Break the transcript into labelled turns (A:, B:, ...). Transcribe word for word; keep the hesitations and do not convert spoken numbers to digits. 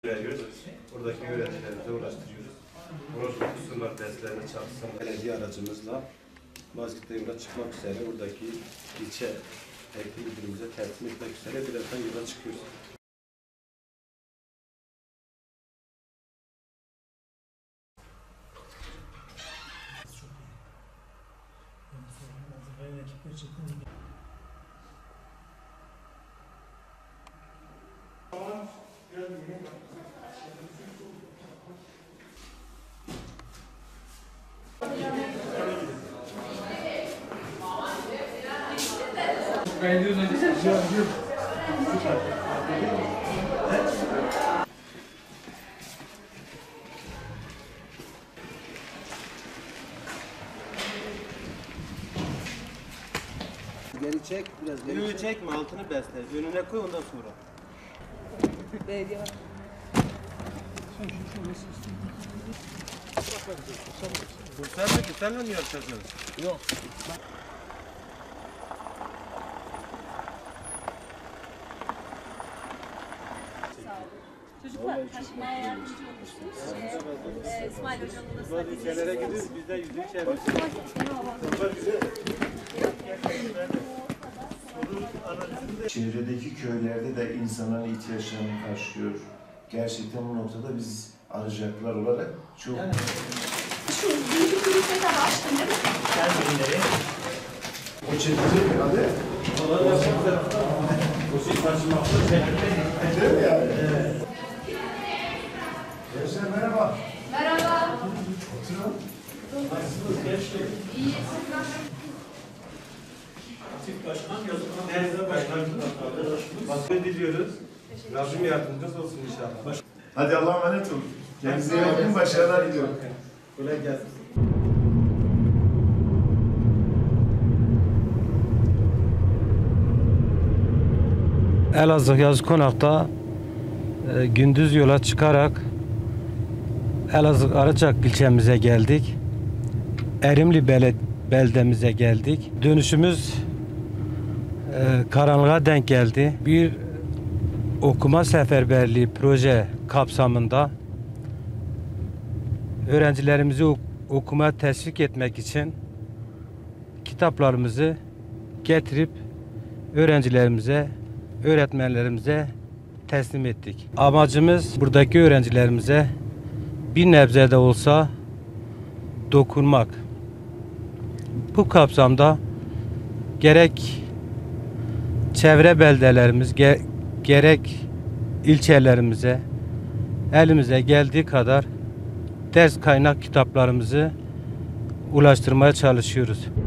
A: veriyoruz. Buradaki öğrencilerimize ulaştırıyoruz. Bronzlu kusurlar derslerine çalışsın. Belediye aracımızla Mazgirt'te yola çıkmak üzere buradaki ilçe eğitim müdürümüze teslim etmek üzere birazdan yola çıkıyoruz.
B: Geri çek, biraz geri
A: Önünü
B: çek.
A: çekme, altını besle. Önüne koy, ondan sonra.
C: Belediye var.
A: Bu sen mi ki? Senle mi yapacaksın?
B: Yok.
C: Çocuklar taşımaya yardımcı olursunuz. Ee, İsmail Hoca'nın da
A: Bazı ülkelere gidiyoruz, biz de yüzük şey yapıyoruz.
D: Çevredeki köylerde de insanların ihtiyaçlarını karşılıyor. Gerçekten bu noktada biz arayacaklar olarak çok...
C: Şu büyük bir ülkede açtın değil mi?
D: O çekici adı?
A: O şey taşımakta çekilmeyin.
D: Değil mi yani? Evet. Gençler merhaba.
C: Merhaba.
D: Oturun.
A: Nasılsınız gençler?
C: İyi.
A: Çift başkan yazılan derse başkan başkan diliyoruz. Rabbim yardımcınız olsun inşallah.
D: Hadi Allah'a emanet olun. Kendinize iyi bakın. Başarılar diliyorum.
A: Kolay gelsin.
E: Elazığ Yazıkonak'ta e, gündüz yola çıkarak Elazığ Arıcak ilçemize geldik. Erimli bele, beldemize geldik. Dönüşümüz e, karanlığa denk geldi. Bir okuma seferberliği proje kapsamında öğrencilerimizi ok okumaya teşvik etmek için kitaplarımızı getirip öğrencilerimize, öğretmenlerimize teslim ettik. Amacımız buradaki öğrencilerimize bir nebze de olsa dokunmak. Bu kapsamda gerek çevre beldelerimiz, ge gerek ilçelerimize elimize geldiği kadar ders kaynak kitaplarımızı ulaştırmaya çalışıyoruz.